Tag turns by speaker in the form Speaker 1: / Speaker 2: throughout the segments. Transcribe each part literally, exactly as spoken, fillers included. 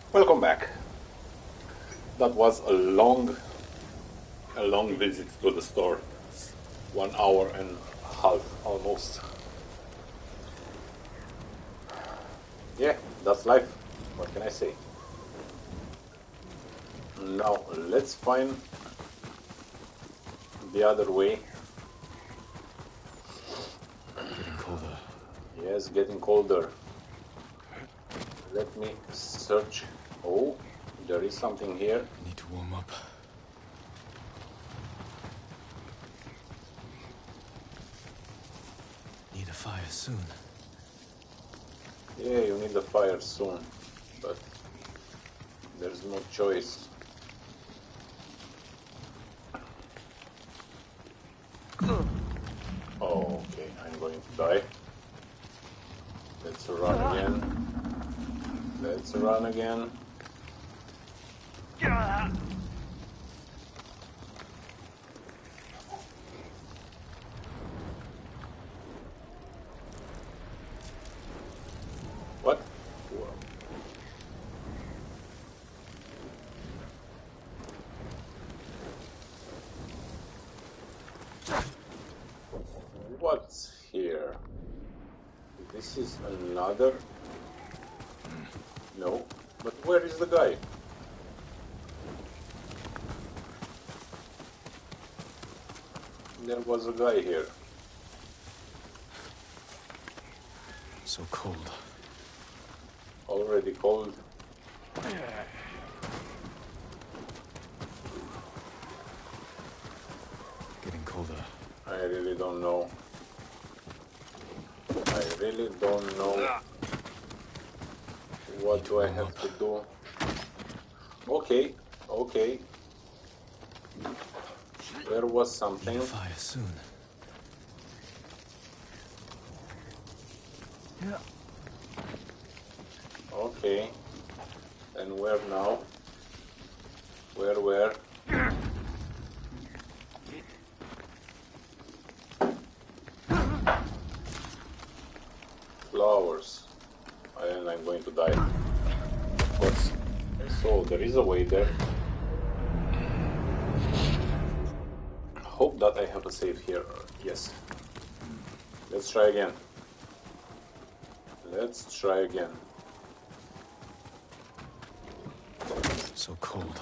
Speaker 1: Welcome back. That was a long, a long visit to the store. One hour and a half, almost. Yeah, that's life. What can I say? Now, let's find the other way.
Speaker 2: Getting colder.
Speaker 1: Yes, getting colder. Let me search. Oh, there is something here.
Speaker 2: Need to warm up. Need a fire soon.
Speaker 1: Yeah, you need a fire soon, but there's no choice. Oh, okay, I'm going to die. Let's run again. Let's run again. What? What's here? This is another... No, but where is the guy? There was a guy here.
Speaker 2: So cold.
Speaker 1: Already cold.
Speaker 2: Getting colder.
Speaker 1: I really don't know. I really don't know. What do I have to do? Okay, okay. There was something.
Speaker 2: Need a fire soon.
Speaker 3: Yeah.
Speaker 1: Okay. And where now? Where, where? Flowers. And I'm going to die. Of course. So, there is a way there. Hope that I have a save here. Yes. Let's try again. Let's try again.
Speaker 2: So cold.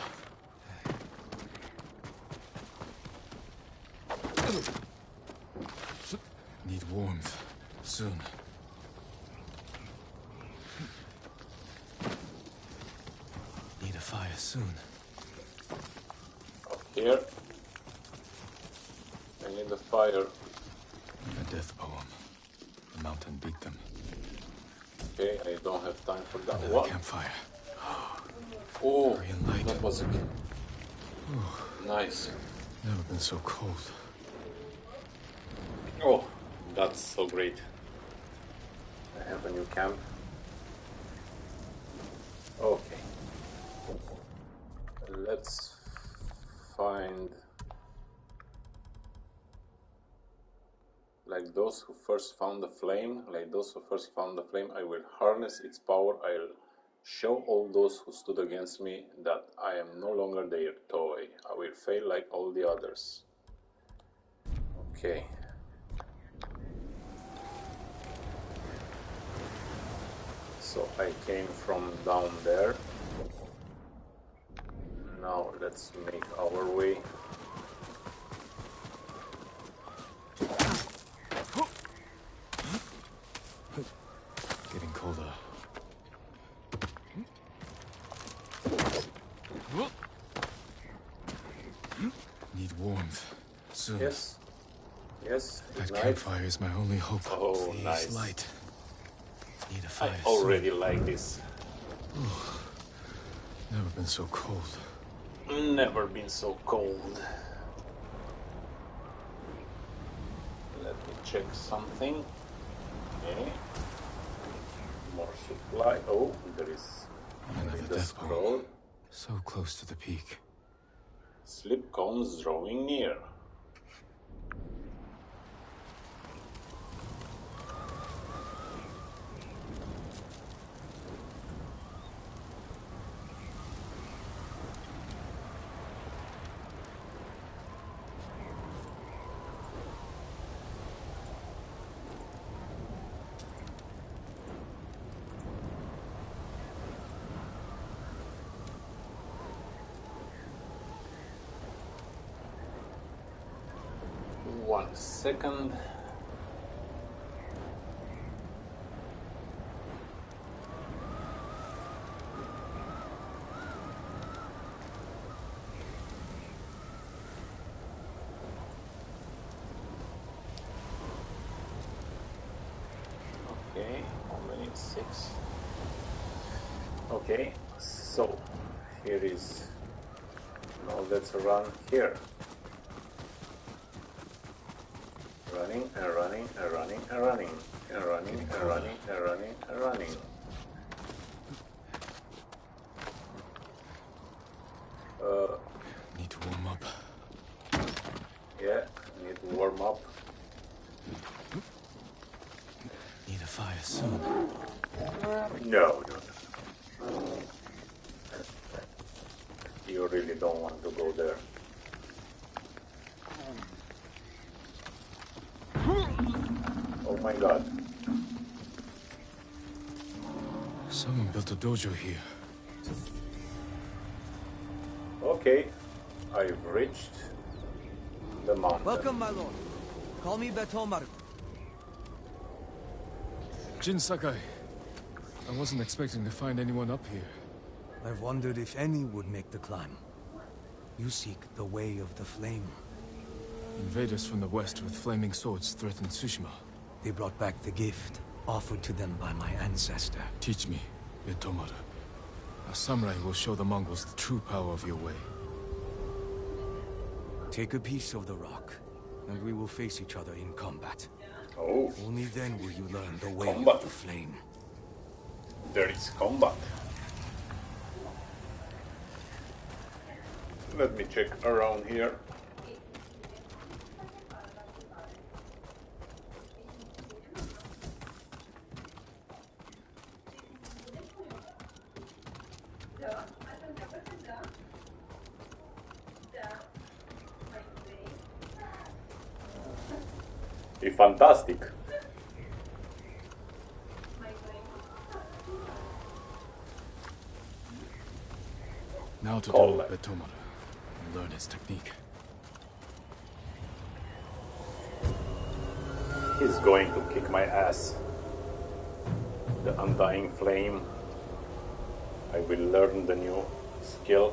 Speaker 2: Need warmth soon. Need a fire soon.
Speaker 1: Up here. I need a fire.
Speaker 2: A death poem. The mountain beat them.
Speaker 1: Okay, I don't have time for that.
Speaker 2: Another
Speaker 1: What?
Speaker 2: campfire.
Speaker 1: Oh,
Speaker 2: Korean light.
Speaker 1: that was it. Nice.
Speaker 2: Never been so cold.
Speaker 1: Oh, that's so great. I have a new camp. Okay. Let's find... Like those who first found the flame, like those who first found the flame, I will harness its power. I'll show all those who stood against me that I am no longer their toy. I will fail like all the others. Okay. So I came from down there. Now let's make our way.
Speaker 2: Getting colder. Need warmth soon.
Speaker 1: Yes. Yes.
Speaker 2: That
Speaker 1: Ignite.
Speaker 2: campfire is my only hope.
Speaker 1: Oh,
Speaker 2: Please,
Speaker 1: nice.
Speaker 2: light. Need a
Speaker 1: I
Speaker 2: fire
Speaker 1: already like this.
Speaker 2: soon. Never been so cold.
Speaker 1: Never been so cold. Let me check something. Okay. More supply. Oh, there is
Speaker 2: Another
Speaker 1: the
Speaker 2: death poem.
Speaker 1: scroll.
Speaker 2: So close to the peak.
Speaker 1: Slip cones drawing near. One second. Okay, how many? Six. Okay, so here is. Now let's run here. Running and running and running and running and running and running and running and running. Uh,
Speaker 2: Need to warm up.
Speaker 1: yeah, need to warm up.
Speaker 2: Need a fire soon.
Speaker 1: No, no, no. You really don't want to go there. Oh my god.
Speaker 2: Someone built a dojo here.
Speaker 1: Okay, I've reached the mountain.
Speaker 3: Welcome, my lord. Call me Betomaru.
Speaker 2: Jin Sakai. I wasn't expecting to find anyone up here.
Speaker 3: I've wondered if any would make the climb. You seek the way of the flame.
Speaker 2: Invaders from the west with flaming swords threatened Tsushima.
Speaker 3: They brought back the gift offered to them by my ancestor.
Speaker 2: Teach me, Betomaru. A samurai will show the Mongols the true power of your way.
Speaker 3: Take a piece of the rock, and we will face each other in combat.
Speaker 1: Oh,
Speaker 3: Only then will you learn the way
Speaker 1: Combat.
Speaker 3: of the flame.
Speaker 1: there is combat. Let me check around here. È fantastic.
Speaker 2: Now to
Speaker 1: Call
Speaker 2: duel
Speaker 1: it.
Speaker 2: Betomaru and learn his technique.
Speaker 1: He's going to kick my ass. The Undying Flame. I will learn the new skill.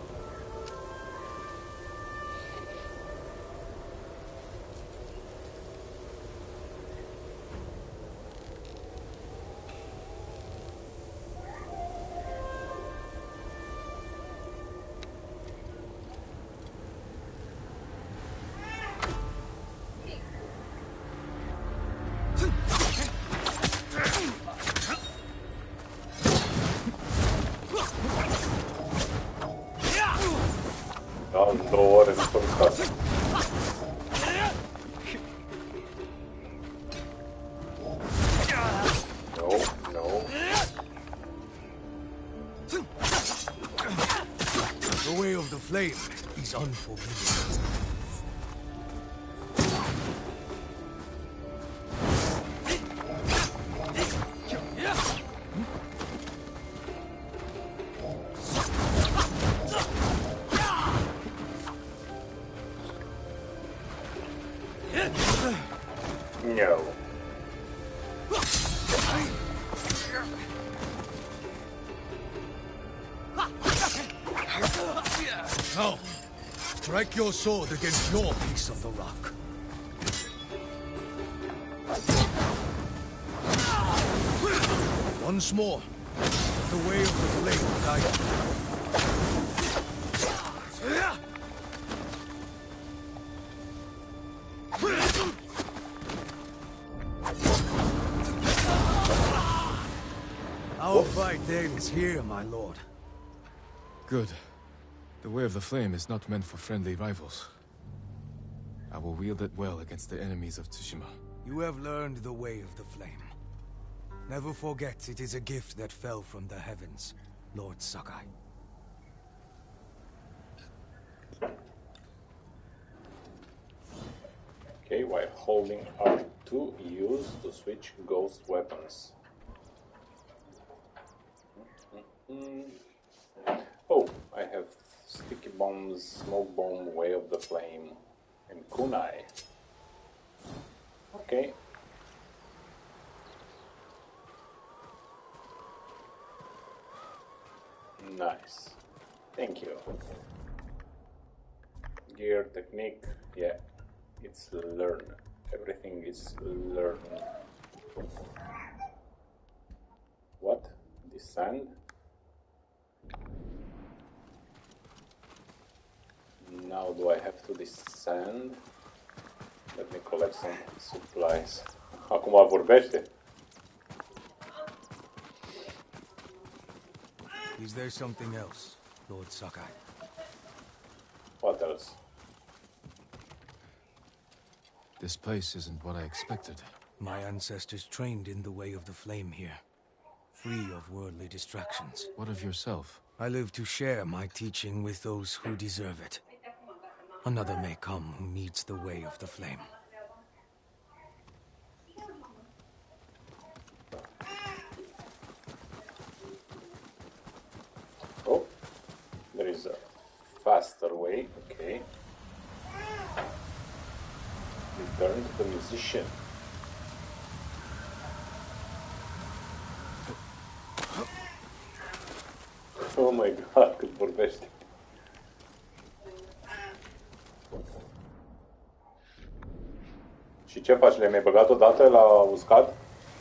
Speaker 1: Dolor en podcast. No, no.
Speaker 3: The way of the flame is unforgiving.
Speaker 1: No.
Speaker 3: Now, strike your sword against your piece of the rock. Once more, the way of the flame guide Our fight ends here, my lord.
Speaker 2: Good. The way of the flame is not meant for friendly rivals. I will wield it well against the enemies of Tsushima.
Speaker 3: You have learned the way of the flame. Never forget it is a gift that fell from the heavens, Lord Sakai.
Speaker 1: Okay, while holding R two, use to switch ghost weapons. Mm. Oh, I have sticky bombs, smoke bomb, way of the flame, and kunai. Okay. Nice. Thank you. Gear, technique, yeah. It's learn. Everything is learn. What? Descend? Now do I have to descend? Let me collect some supplies. Acum vorbește.
Speaker 3: Is there something else, Lord Sakai?
Speaker 1: What else?
Speaker 2: This place isn't what I expected.
Speaker 3: My ancestors trained in the way of the flame here, free of worldly distractions.
Speaker 2: What of yourself?
Speaker 3: I live to share my teaching with those who deserve it. Another may come who needs the way of the flame.
Speaker 1: Oh, there is a faster way. Okay. Return to the musician. Oh my god, cât vorbește. Și ce faci? Le-ai mai băgat odată la uscat?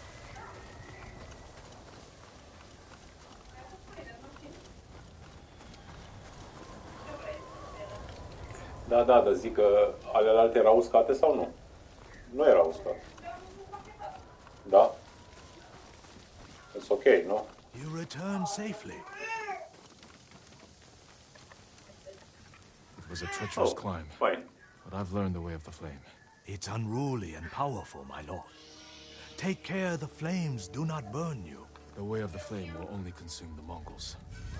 Speaker 1: Da, da, dar zic că alelalte erau uscate sau nu? Nu erau uscate. Da? It's okay, no?
Speaker 4: You return safely.
Speaker 2: It was a treacherous
Speaker 1: Oh,
Speaker 2: climb,
Speaker 1: fine.
Speaker 2: but I've learned the way of the flame.
Speaker 4: It's unruly and powerful, my lord. Take care the flames do not burn you.
Speaker 2: The way of the flame will only consume the Mongols.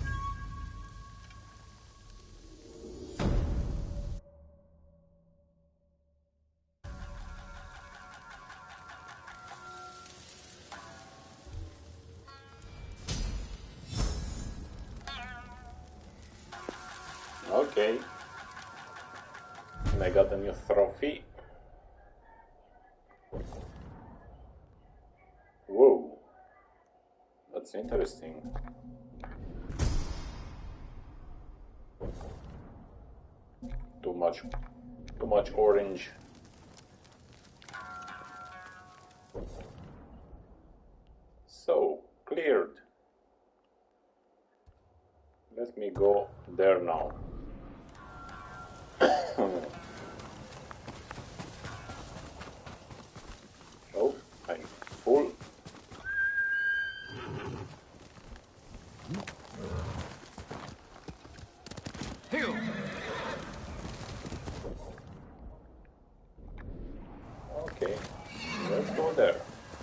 Speaker 1: Okay. And I got a new trophy. Whoa. That's interesting. Too much, too much orange. So, cleared. Let me go there now. Oh, I'm full. Okay, let's go there.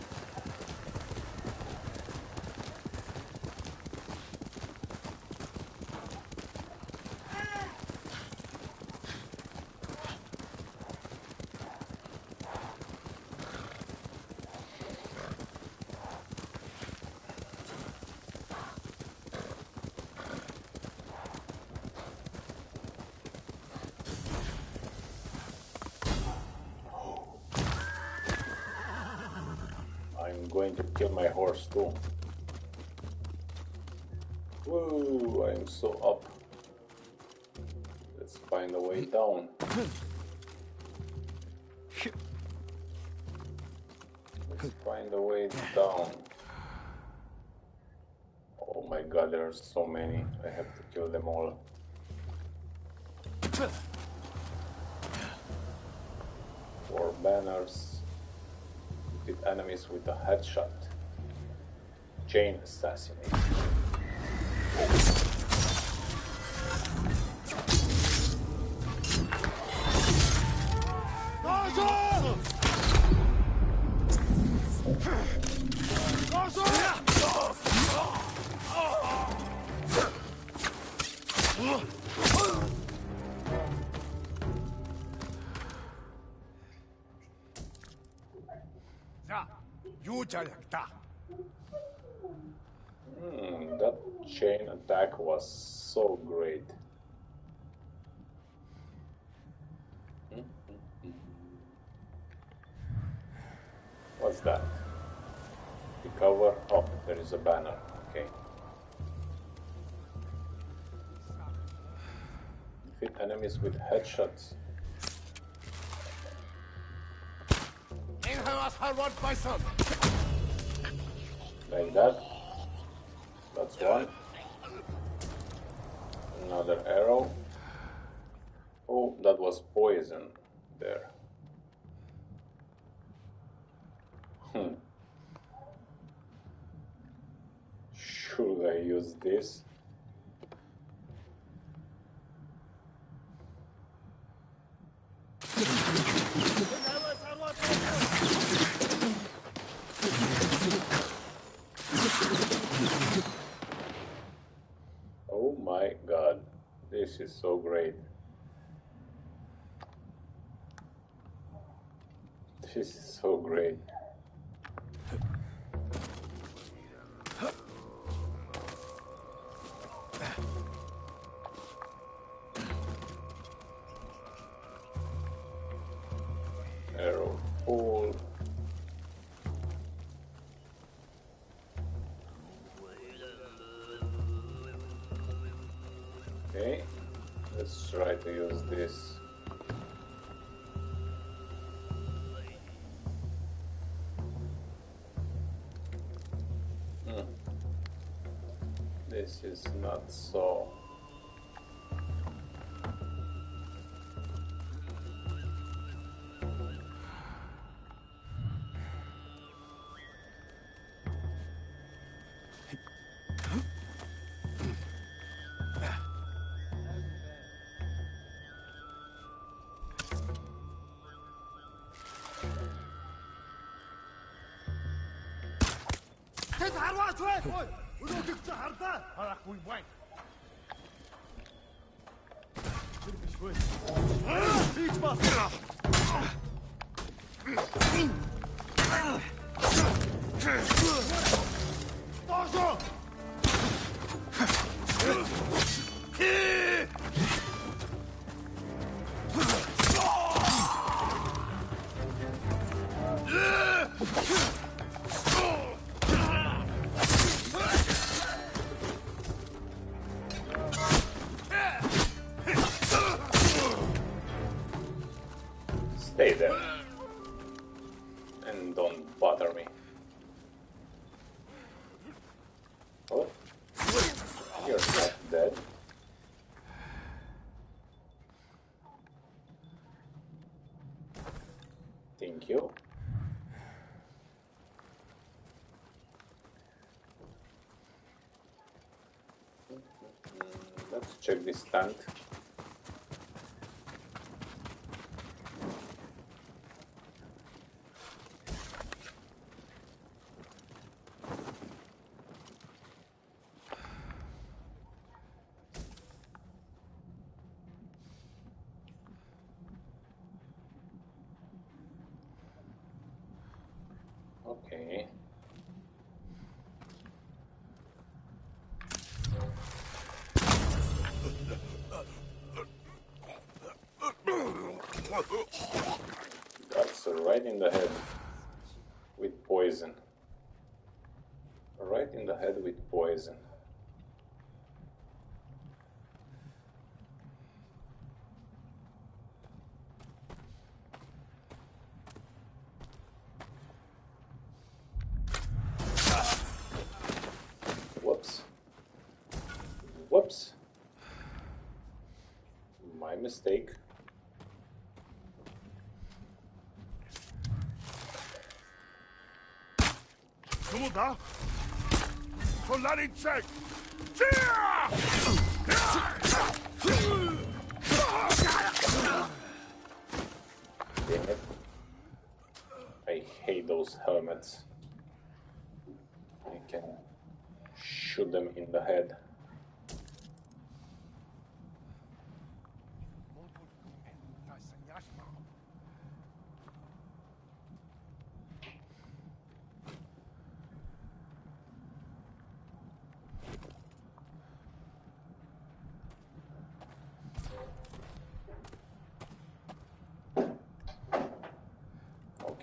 Speaker 1: I'm going to kill my horse too. Woo, I'm so up. Let's find a way down. Let's find a way down. Oh my god, there are so many. I have to kill them all. Four banners. Hit enemies with a headshot. Chain assassinate. Hmm, that chain attack was so great. What's that? Recover. Oh, there is a banner. Okay. Defeat enemies with headshots. Like that. That's one. Another arrow. Oh, that was poison there. Hmm. Should I use this? Oh my god, this is so great. This is so great. Arrow pull. Okay, let's try to use this. Hmm. This is not so. Stay there and don't bother me. Oh, you're not dead. Thank you. Let's check this stand. Okay. That's right in the head with poison. Right in the head with poison. Whoops. Whoops. My mistake.
Speaker 5: Kumuda? Solari check!
Speaker 1: Damn it. I hate those helmets. I can shoot them in the head.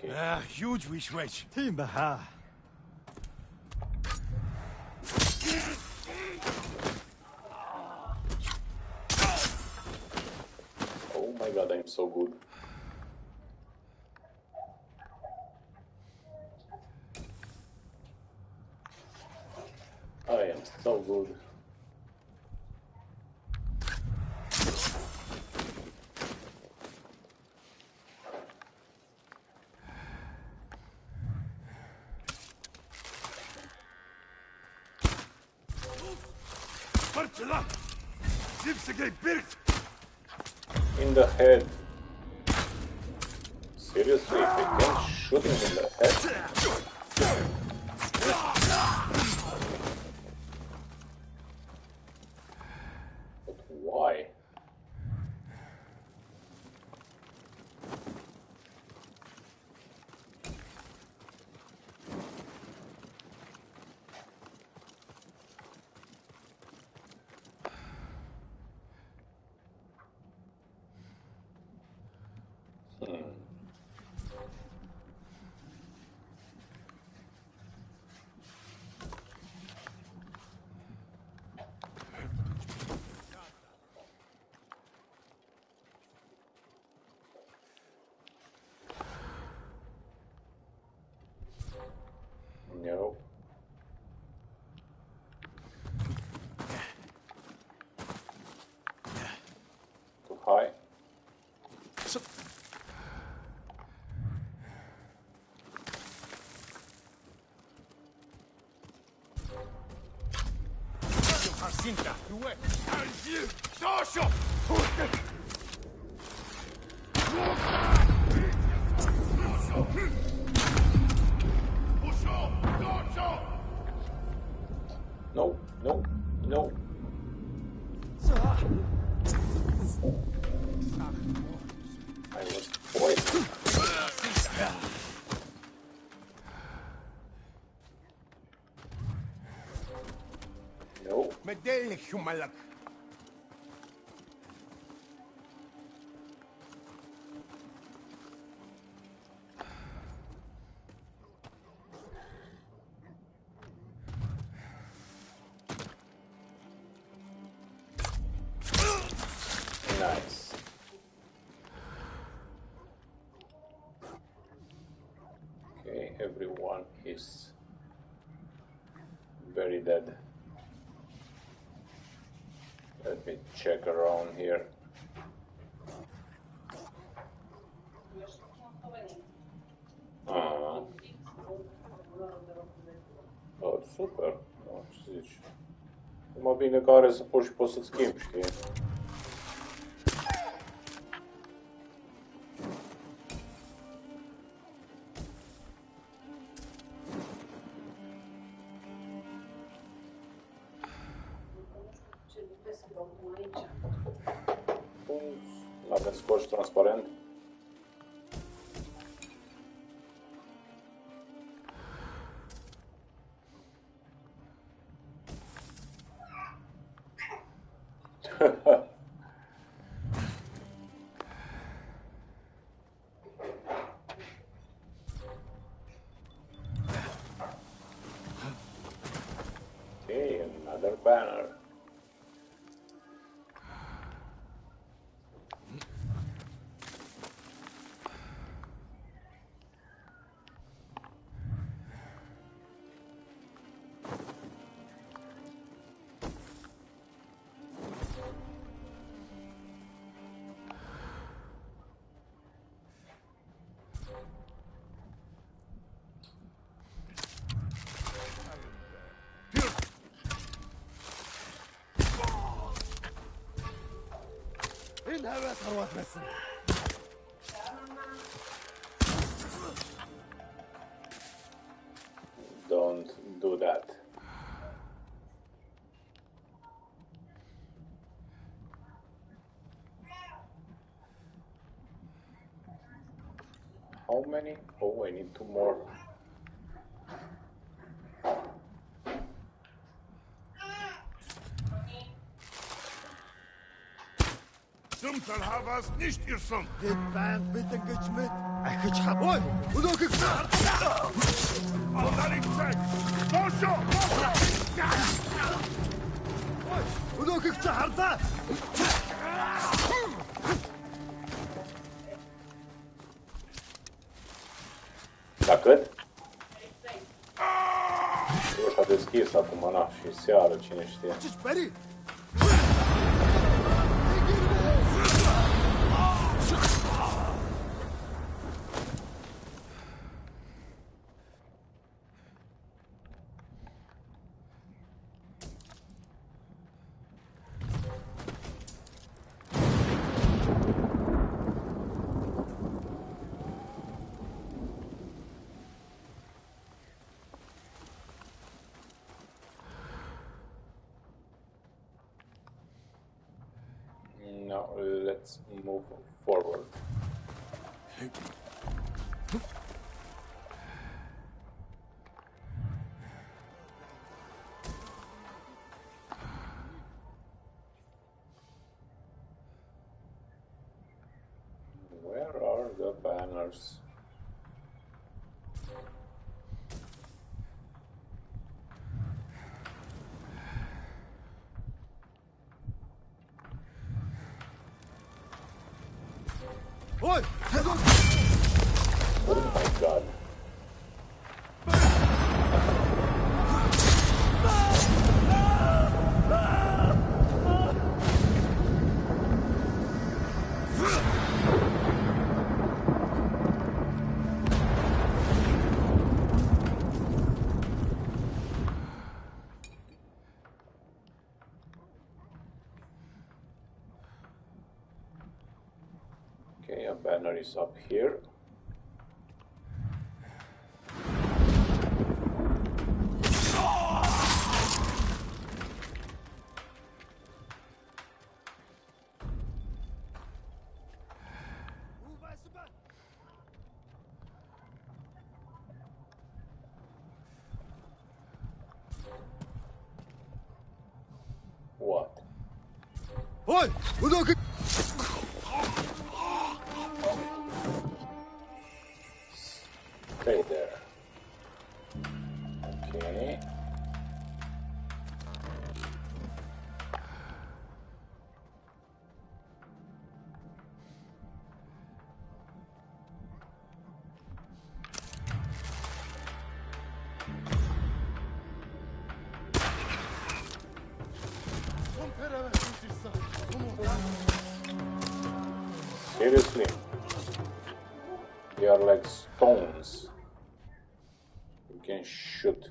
Speaker 5: Ah, huge wish wedge.
Speaker 4: Timbaha.
Speaker 1: Oh my god, I'm so good. I am so good.
Speaker 5: Marcela! Zipsegay Birt!
Speaker 1: In the head. Seriously, they can shoot him in the head? But why? No. Too high?
Speaker 5: Jacinta, you wait. Dorsho!
Speaker 1: No, no, no. I was poisoned. No.
Speaker 5: Medelik, Humalak.
Speaker 1: Nice. Okay, everyone is very dead. Let me check around here. Ah. Oh, super. Oh, ce zici? Mai bine că are support și poți să-ți schimbi, știi? Avem scorț transparent. Okay, another banner.
Speaker 5: إنها ثروات بس.
Speaker 1: Don't do that. How many? Oh, I need two more.
Speaker 5: Zum soll Havas nicht ihr Sohn.
Speaker 3: The band with the good schmidt. I could have one. Who look at that?
Speaker 5: All that in sight. Dosho!
Speaker 3: Who look at that?
Speaker 1: Da cât? Ușa deschis acum, na, și seară, cine știe.
Speaker 3: Just ready.
Speaker 1: Now let's move forward. Where are the banners?
Speaker 3: Oi!
Speaker 1: Oh my god. Okay, a banner is up here. What?
Speaker 3: Oi! Who look at
Speaker 1: Stay there. Okay. Seriously? They are like stones. You can shoot.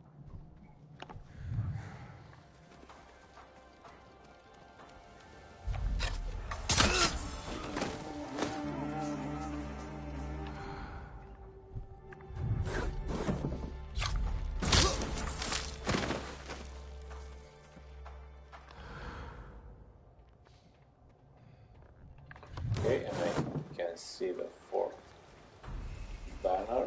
Speaker 1: Okay, and I can see the fourth banner.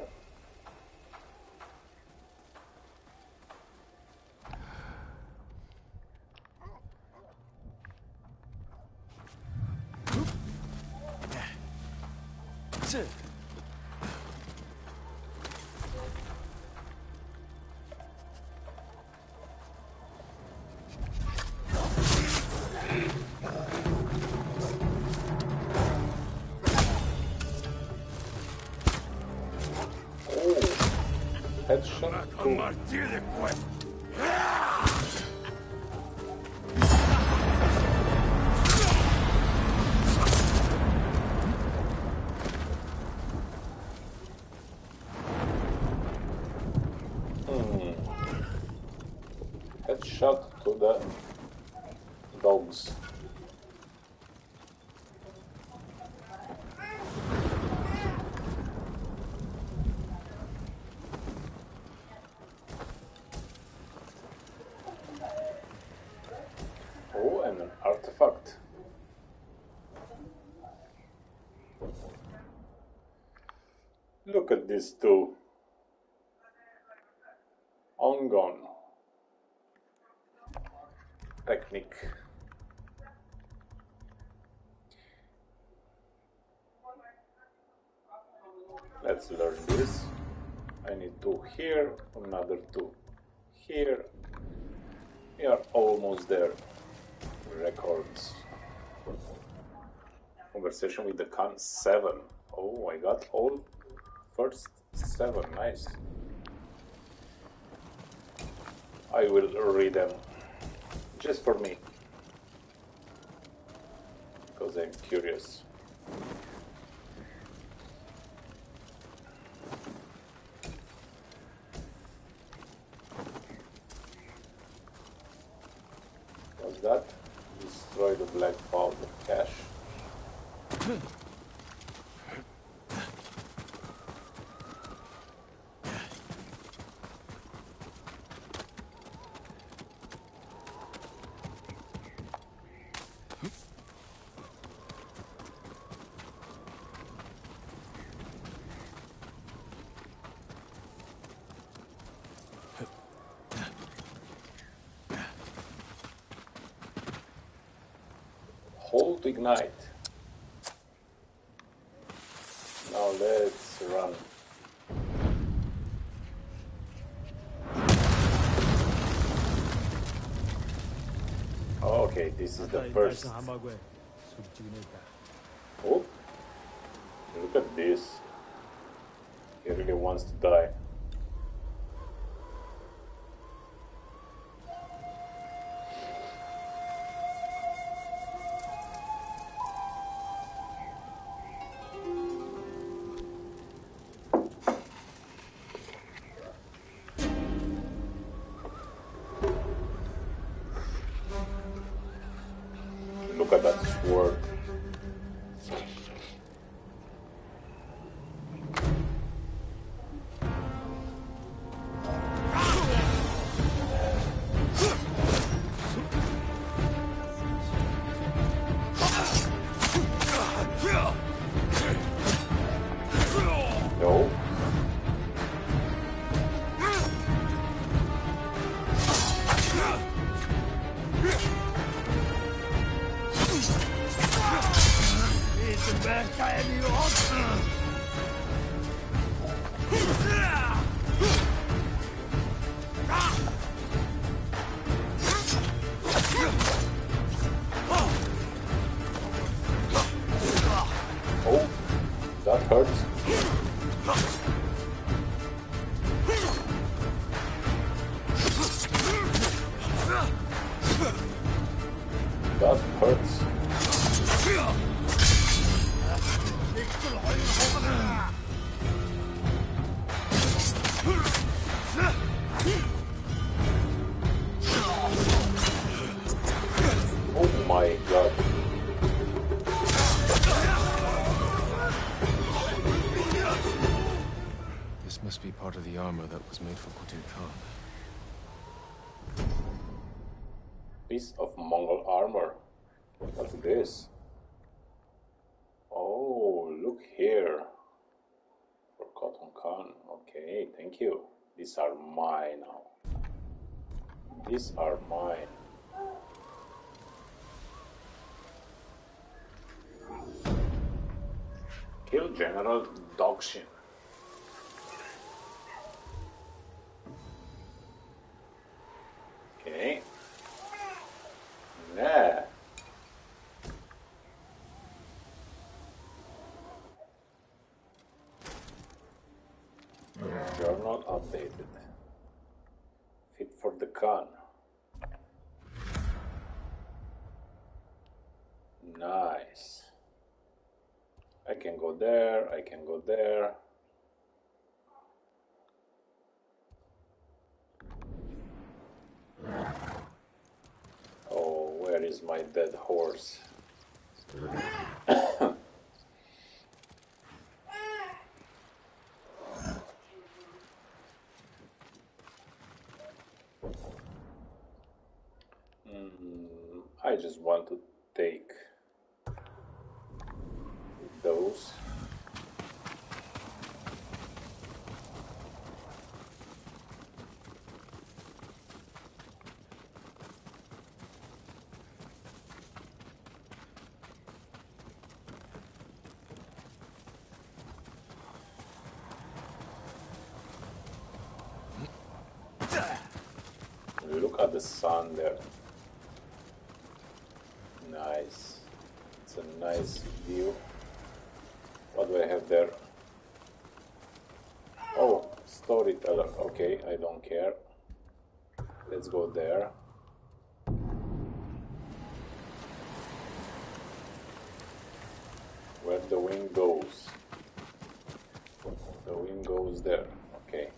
Speaker 1: Headshot to headshot to the dogs. Oh, and an artifact. Look at these two. Ongon. Technique. Let's learn this. I need two here, another two here. We are almost there. Records. Conversation with the Khan, seven. Oh, I got all first seven. Nice. I will read them just for me because I'm curious. What's that? Destroy the black vault of cache. Hold ignite. Now let's run. Okay, this is the first. Oh, look at this. He really wants to die. Look at that sword. No. Oh, that hurts. That hurts. Oh my god.
Speaker 2: This must be part of the armor that was made for Kutul Khan.
Speaker 1: Piece of Mongol armor. What's this? Oh, look here. For Cotton Khan. Okay, thank you. These are mine now. These are mine. Kill General Dogshin. Okay. Nah. Journal updated. Fit for the Khan. Nice. I can go there, I can go there. Oh, where is my dead horse? mm, I just want to take those. the sun there. Nice. It's a nice view. What do I have there? Oh, storyteller. Okay, I don't care. Let's go there. Where the wind goes. The wind goes there. Okay.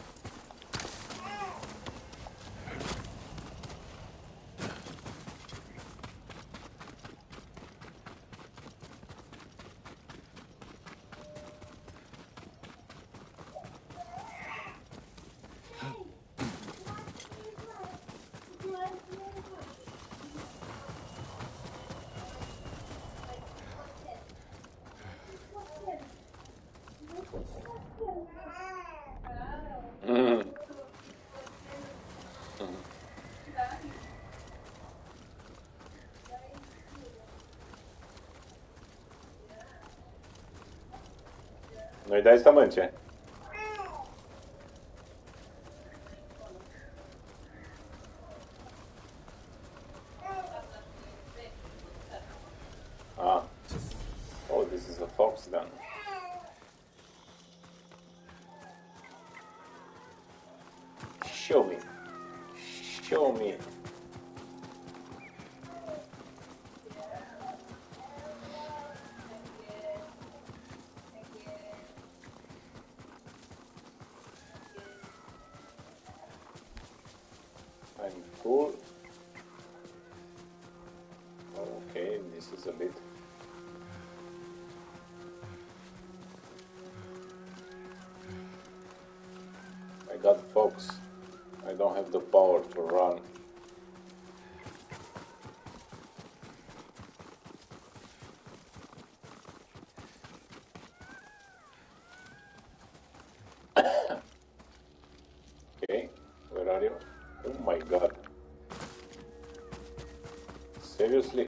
Speaker 1: No i daj stamencie. Ah. Oh, this is a fox then. Show me. Show me. I'm cool. Okay, this is a bit. I got fox. I don't have the power to run.